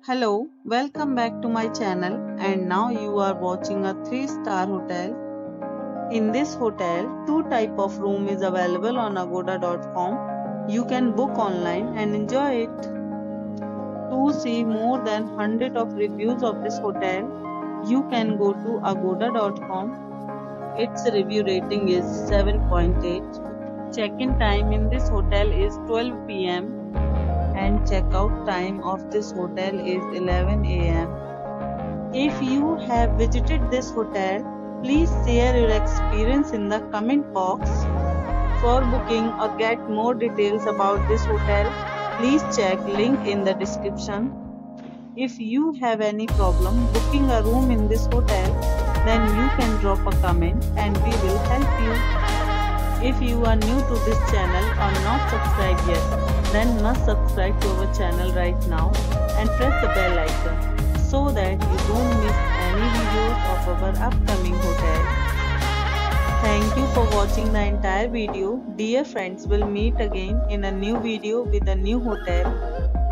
Hello, welcome back to my channel, and now you are watching a 3-star hotel. In this hotel, two type of room is available on agoda.com. You can book online and enjoy it. To see more than 100 of reviews of this hotel, you can go to agoda.com. Its review rating is 7.8. Check-in time in this hotel is 12 p.m. and check-out time of this hotel is 11 a.m. If you have visited this hotel, please share your experience in the comment box. For booking or get more details about this hotel, please check link in the description. If you have any problem booking a room in this hotel, then you can drop a comment and we will help you. If you are new to this channel or not subscribed yet, then must subscribe to our channel right now and press the bell icon so that you don't miss any videos of our upcoming hotel. Thank you for watching the entire video. Dear friends, we'll meet again in a new video with a new hotel.